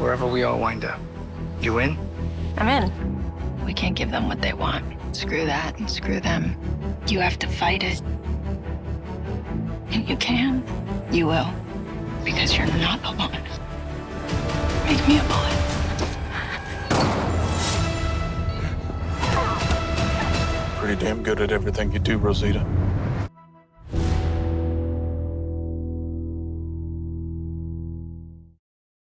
wherever we all wind up. You in? I'm in. We can't give them what they want. Screw that and screw them. You have to fight it. And you can. You will. Because you're not alone. Make me a bullet. Pretty damn good at everything you do, Rosita.